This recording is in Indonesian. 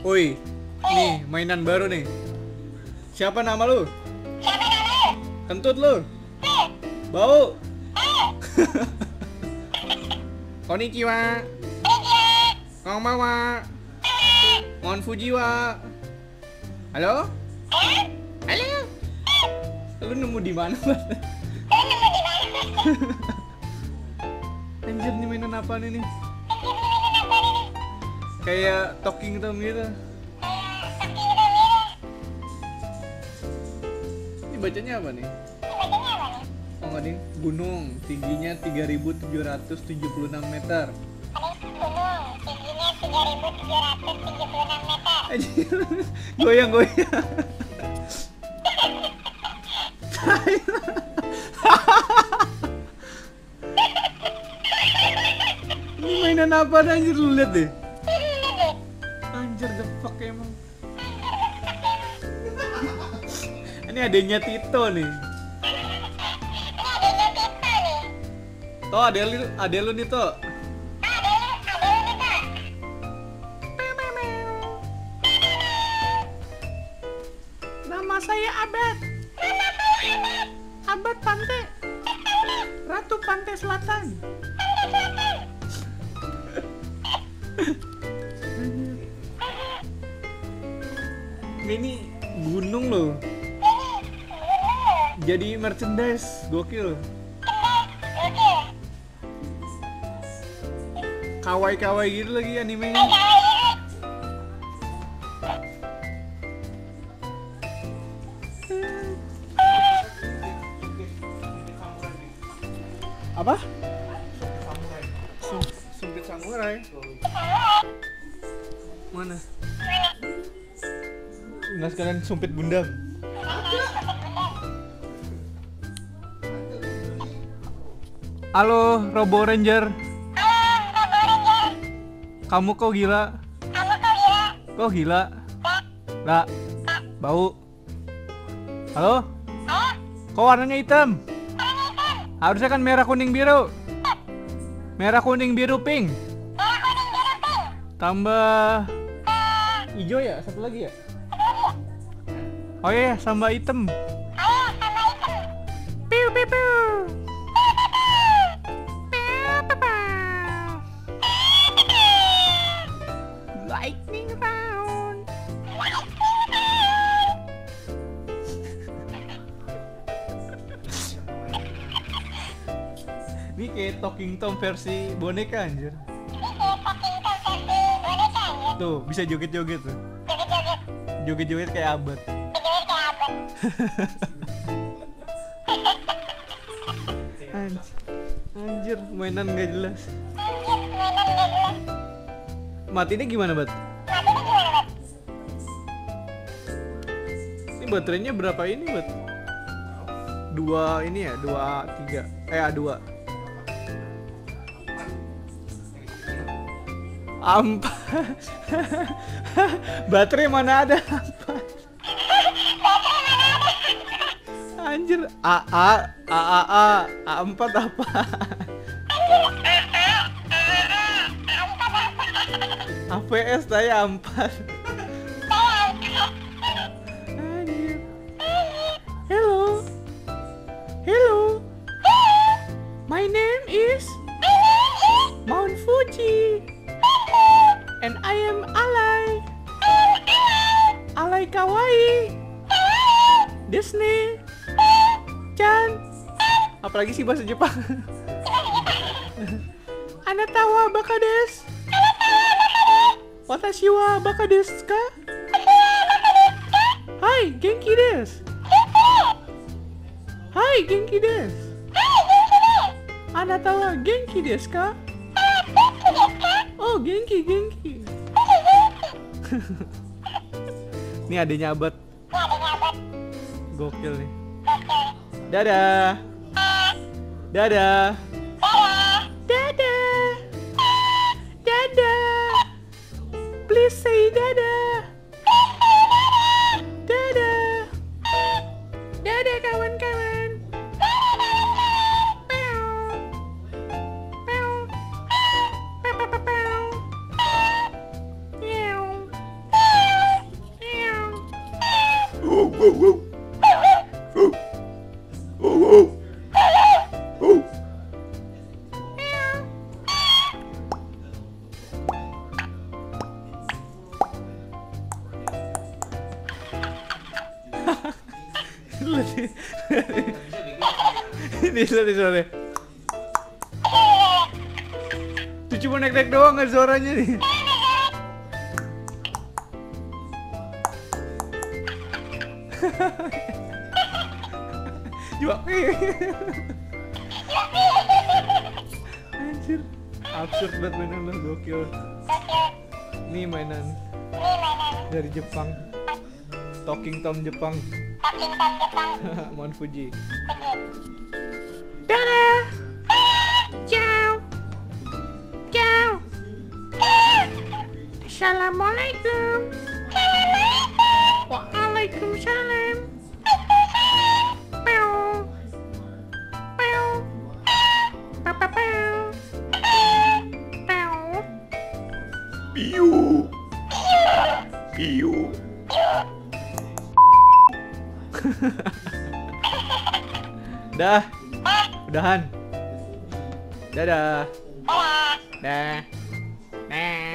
Woi, nih mainan baru nih. Siapa nama lu? Kentut lu? Bau? Konnichiwa. Ngomong wa. Ngomong Fuji wa. Halo? Halo? Lu nemu di mana, Mas? Anjir, nih mainan apaan ini? Kayak Talking Tom gitu. Ini bacanya apa nih? Oh nggak ding, gunung tingginya 3.776 meter. Gunung tingginya 3.776 meter. Anjir, goyang. Ini mainan apa anjir, lu lihat deh. Anjir, the fuck emang. Ini adanya Tito nih. Toh, ade lu nih, Toh. Nama saya Abad. Abad Pantai. Ratu Pantai Selatan. Ini gunung loh. Jadi merchandise, gokil. Kawaii gitu lagi animenya. Apa? Sumpit samurai. Mana? Nggak sekalian sumpit Gundam. Halo, Robo Ranger. Kamu kok gila? Kok gila? Lah, bau. Halo? Kok warnanya hitam? Harusnya kan merah kuning biru. Merah kuning biru pink. Tambah hijau ya, satu lagi ya? Oh iya, tambah hitam. Piu piu piu. Lightning round. Ini kayak Talking Tom versi boneka anjir. Tuh, bisa joget-joget tuh. Joget-joget kayak Abad. Anjir, mainan gak jelas. Matinya gimana, Bat? Ini baterainya berapa ini, Bat? 2 ini ya, 2 3. A2. Baterai mana ada? Anjir, A4 apa? APS saya A4. Anjir. Hello. My name is Mount Fuji. And I am Alay kawaii. Disney. Chan. Apalagi sih bahasa Jepang. Anatawa baka desu. Watashi wa baka desu ka? Hai, genki desu. Hai, genki desu. Anata wa genki desu ka? Oh, genki. Ini adanya Abad. Gokil nih. Dadah. Please say dadah. Dadah kawan-kawan. Ini suara. Itu cuma nek-nek doang nggak suaranya nih. Coba. Anjir, absurd banget mainan lo, gokil. Nih mainan dari Jepang. Talking Tom Jepang. Mount Fuji. Dadah. Ciao. Ciao. Assalamualaikum. Waalaikumsalam. Pew. Pew. Papa pew. Pew. Piu. Piu. Dah. Udahan. Dadah. Dah. Dah.